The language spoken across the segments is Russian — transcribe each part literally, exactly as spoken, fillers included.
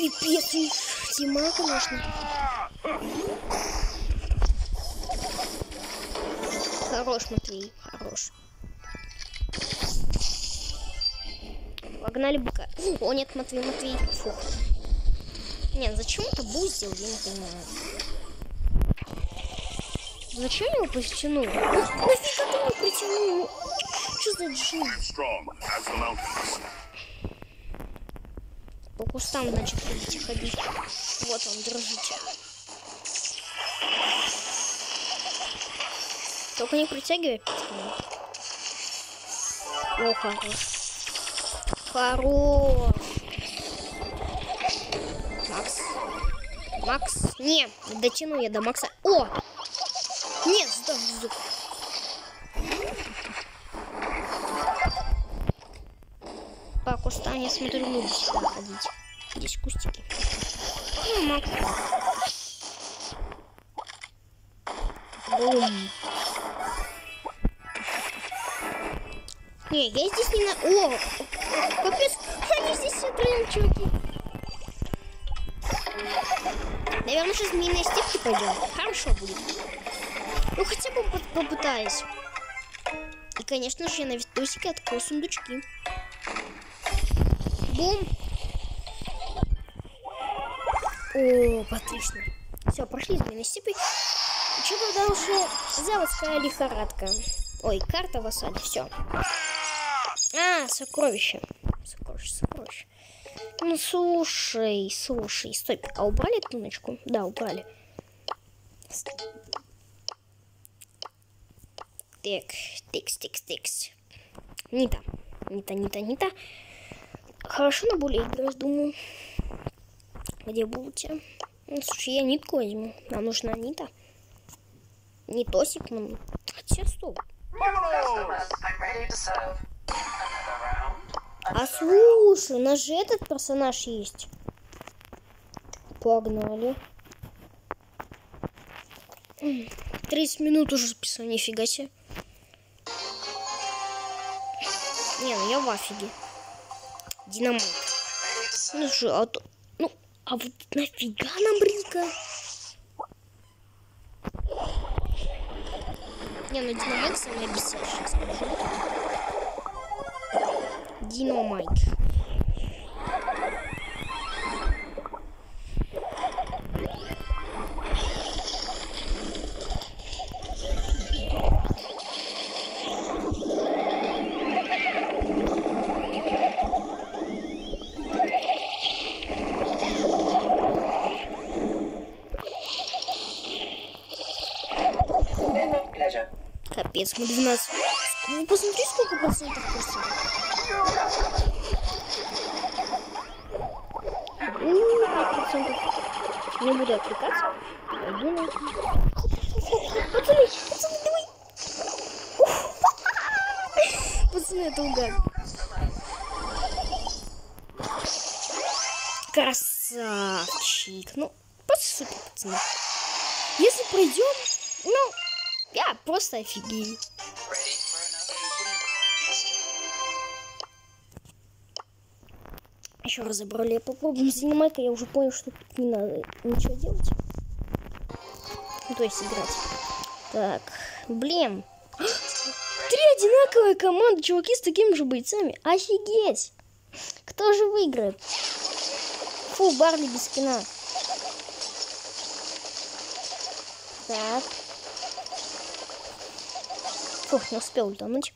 Пипец, Тима, конечно. Хорош, Матвей, хорош. Погнали быка. О, нет, Матвей, Матвей. Фух. Нет, зачем это буст сделал, я не понимаю. Зачем я его притянул? Нафига ты его притянул? Что за джин? По кустам, значит, будете ходить. Вот он, держите. Только не притягивай. О, хорош. Хорош. Макс. Макс. Не, дотяну я до Макса. О! Нет, сдох, сдох. По кустам, я смотрю, люди сюда ходить. Здесь кустики. Ну, Макс. Бум. Не, я здесь не на... О! Капец! Они здесь все трем, чуваки. Наверное, сейчас змеиные степки пойдем. Хорошо будет. Ну, хотя бы попытаюсь. И, конечно же, я на видосике открою сундучки. Бум! О, отлично. Все, прошли змеиные степи. Что-то дальше заводская лихорадка. Ой, карта в осаде, все. А, сокровище. Сокровище, сокровище. Ну, слушай, слушай, стой. А убрали туночку? Да, убрали. Так, тикс, тикс, тикс. Нита. Нита, Нита, Нита. Хорошо на более играть, думаю. Где будете? Ну, слушай, я нитку возьму. Нам нужна Нита. Нитосик нам. Хотя, стоп. А слушай, у нас же этот персонаж есть. Погнали. тридцать минут уже записано, нифига себе. Не, ну я в афиге. Динамайк. Ну что, а то... Ну, а вот нафига нам Рика? Не, ну Динамайк самый бесящий, скажу. Динамайк. Капец, мы двенадцать. Ну, посмотри, сколько процентов просто. процентов. Не буду отвлекаться. Пойду на... Пацаны, пацаны, давай. Пацаны, это угар. Красавчик. Ну, просто супер, пацаны. Если пройдем, ну, я просто офигею. Еще разобрали, попробуем с Динамайка. Я уже понял, что тут не надо ничего делать. Ну, то есть играть. Так, блин. Три одинаковые команды, чуваки, с такими же бойцами. Офигеть! Кто же выиграет? Фу, Барли без спина. Так. Фух, не успел утонуть.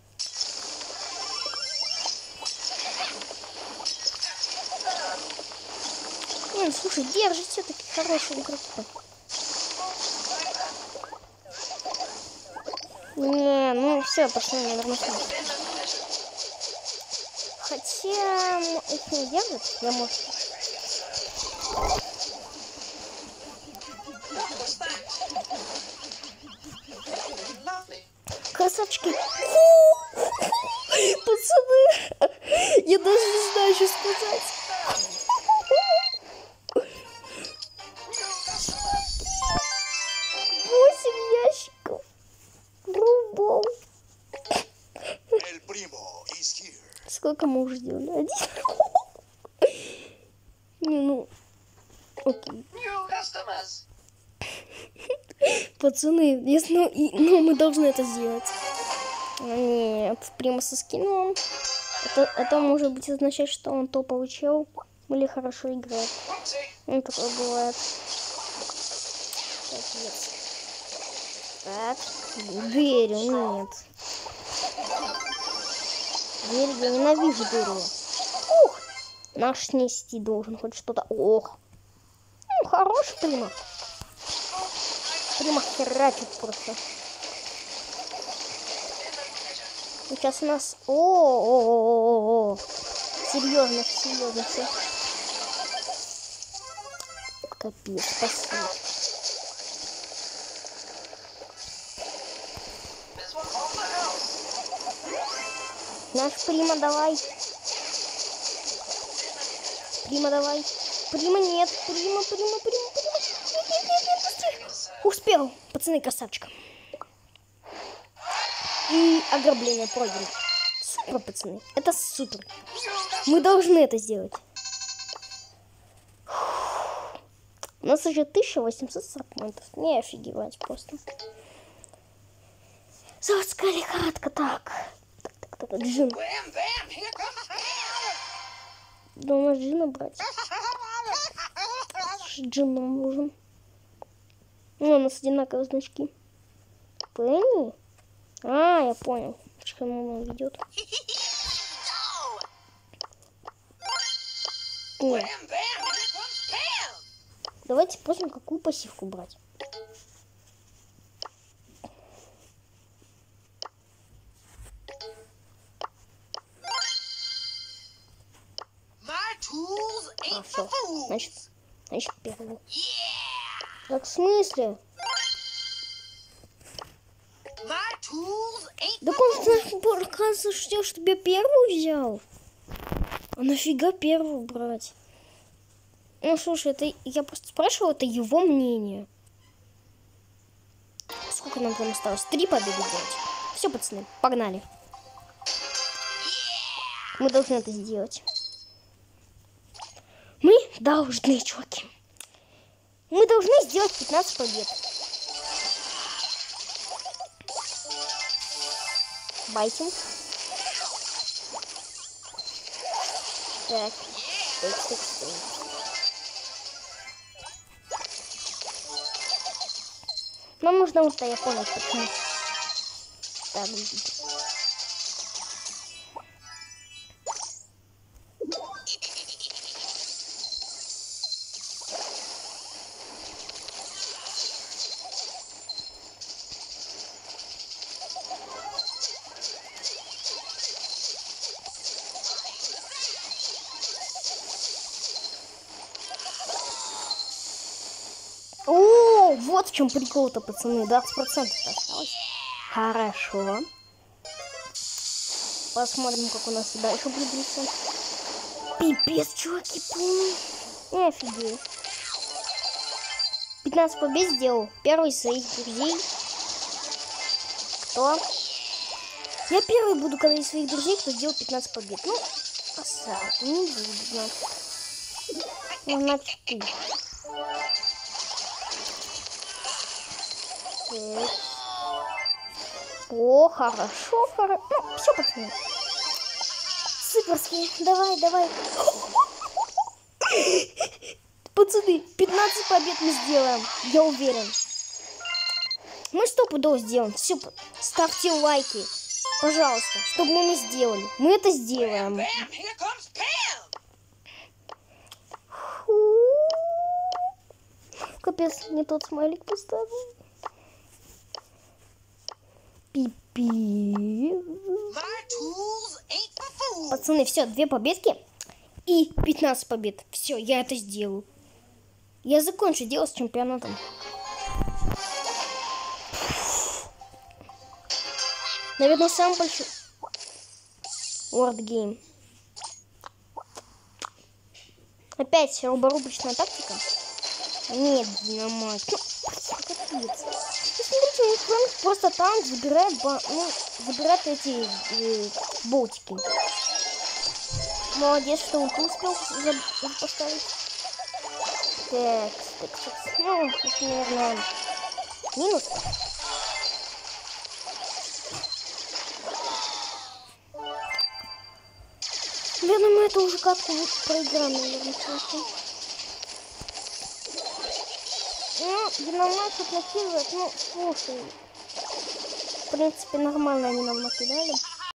Не, слушай, держит все-таки хороший игрок. Не, ну все, пошли, наверное, сюда. Хотя их не держит, я может. Красавчики. Пацаны, я даже не знаю, что сказать. Восемь ящиков. Рубов. Сколько мы уже сделали? Один. Не, ну... Окей. Пацаны, если, ну, и, ну, мы должны это сделать. Нет, прямо со скином. Это, это может быть означать, что он то получил или хорошо играет. Ну, такое бывает. Так, дверь, нет. Дверь, я ненавижу дверь. Ух, наш снести должен хоть что-то. Ох, ну, хорош прямо. Прямо херачит просто. Сейчас у нас... О-о-о-о-о-о. Серьезно, серьезно все. Капец, спасибо. Наш Прима, давай. Прима, давай. Прима, нет. Прима, Прима, Прима, Прима. Нет, нет, нет, нет, быстрее. Успел. Пацаны, красавчика. И ограбление пройдено. Супер, пацаны. Это супер. Мы должны это сделать. У нас уже тысяча восемьсот сорок поинтов. Не офигевать просто. Заводская лихорадка. Так. Так, так, так. Джин. Да у нас Джина брать. Джин нам нужен. Ну, у нас одинаковые значки. Пенни? А, я понял. Что он ведет. Нет. Давайте посмотрим, какую пассивку брать. А, все. Значит, значит, первый. Так, в смысле? Да он, оказывается, что, чтобы я первую взял. А нафига первую брать? Ну, слушай, это я просто спрашивала, это его мнение. Сколько нам там осталось? Три победы делать. Все, пацаны, погнали. Мы должны это сделать. Мы должны, чуваки. Мы должны сделать пятнадцать побед. Байтим. Так. Так, так, так. Нам нужно вот это, я понял, почему. Так, видите. О, вот в чем прикол-то, пацаны. двадцать процентов осталось. Хорошо. Посмотрим, как у нас и дальше близится. Пипец, чуваки, помню. Не офигеть. пятнадцать побед сделал. Первый из своих друзей. Кто? Я первый буду, когда из своих друзей, кто сделал пятнадцать побед. Ну, посадку, не буду знать. Ну, значит, ты. Так. О, хорошо, хорошо. Ну, все, пацаны. Суперски. Давай, давай. Пацаны, пятнадцать побед мы сделаем. Я уверен. Мы стопудово сделаем. Все, ставьте лайки. Пожалуйста, чтобы мы не сделали. Мы это сделаем. Капец, не тот смайлик поставил. Пипи. Пацаны, все, две победки и пятнадцать побед. Все, я это сделаю. Я закончу дело с чемпионатом. Наверное, самый большой World Game. Опять роборубричная тактика. Нет, динамайт. Ну, капец. Смотрите, Фрэнк просто танк забирает, ба... ну, забирает эти э, болтики. Молодец, что он успел поставить. Текс, текс, текс. Ну, это, наверное, минус. Я думаю, это уже как-то вот проиграем, наверное, просто. Ну, динамайт тут накидывает, ну, слушай. В принципе, нормально они нам накидали.